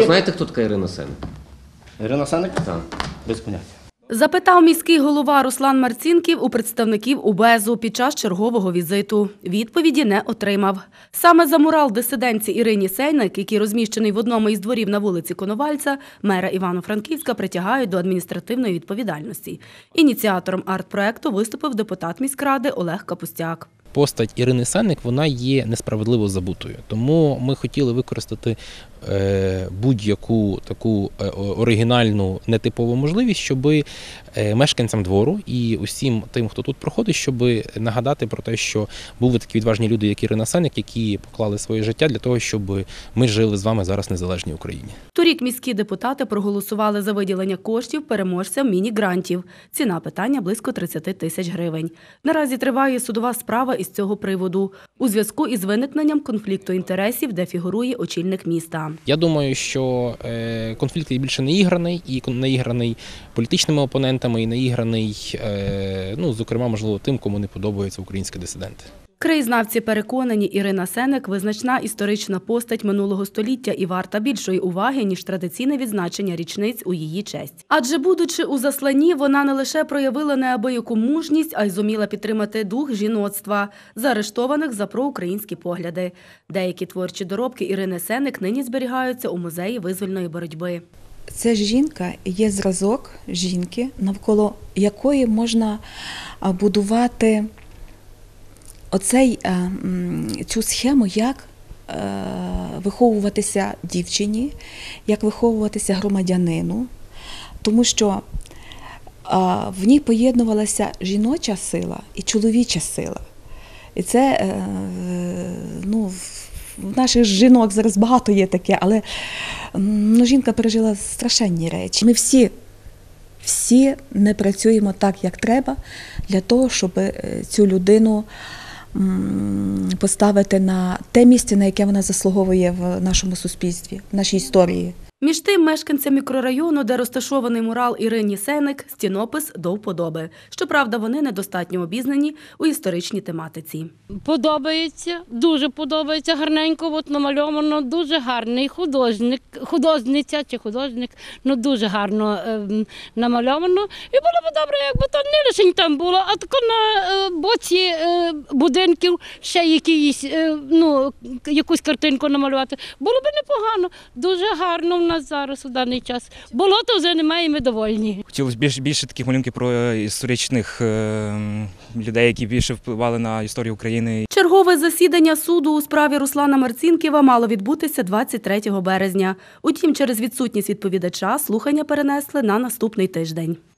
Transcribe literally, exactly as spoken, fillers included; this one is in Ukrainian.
ви знаєте, хто така Ірина Сенник? Ірина Сенник? Так. Без поняття. Запитав міський голова Руслан Марцінків у представників УБЕЗу під час чергового візиту. Відповіді не отримав. Саме за мурал дисидентці Ірині Сенник, який розміщений в одному із дворів на вулиці Коновальця, мера Івано-Франківська притягають до адміністративної відповідальності. Ініціатором арт-проекту виступив депутат міськради Олег Капустяк. Постать Ірини Сенник, вона є несправедливо забутою. Тому ми хотіли використати будь-яку таку оригінальну, нетипову можливість, щоб мешканцям двору і усім тим, хто тут проходить, щоб нагадати про те, що були такі відважні люди, як Ірина Сенник, які поклали своє життя для того, щоб ми жили з вами зараз в незалежній Україні. Торік міські депутати проголосували за виділення коштів переможцям міні-грантів. Ціна питання – близько тридцять тисяч гривень. Наразі триває судова справа із цього приводу у зв'язку із виникненням конфлікту інтересів, де фігурує очільник міста. Я думаю, що конфлікт є більше наіграний, і наіграний політичними опонентами, і наіграний, ну, зокрема, можливо, тим, кому не подобаються українські дисиденти. Краєзнавці переконані, Ірина Сенник – визначна історична постать минулого століття і варта більшої уваги, ніж традиційне відзначення річниць у її честь. Адже, будучи у засланні, вона не лише проявила неабияку мужність, а й зуміла підтримати дух жіноцтва, заарештованих за проукраїнські погляди. Деякі творчі доробки Ірини Сенник нині зберігаються у музеї визвольної боротьби. Ця жінка є зразок жінки, навколо якої можна будувати Оцей, цю схему, як виховуватися дівчині, як виховуватися громадянину, тому що в ній поєднувалася жіноча сила і чоловіча сила. І це, ну, в наших жінок зараз багато є таке, але ну, жінка пережила страшенні речі. Ми всі, всі не працюємо так, як треба, для того, щоб цю людину поставити на те місце, на яке вона заслуговує в нашому суспільстві, в нашій історії. Між тим, мешканцям мікрорайону, де розташований мурал Ірині Сенник, стінопис до вподоби. Щоправда, вони недостатньо обізнані у історичній тематиці. Подобається, дуже подобається, гарненько от намальовано, дуже гарний художник, художниця чи художник, ну дуже гарно е, намальовано. І було б добре, якби то не лише там було, а тако на е, боці е, будинків ще якісь, е, ну, якусь картинку намалювати. Було б непогано, дуже гарно в нас зараз у даний час. Болота вже немає, і ми довольні. Хотілося більше, більше таких малюнків про історичних е, людей, які більше впливали на історію України. Чергове засідання суду у справі Руслана Марцінківа мало відбутися двадцять третього березня. Утім, через відсутність відповідача слухання перенесли на наступний тиждень.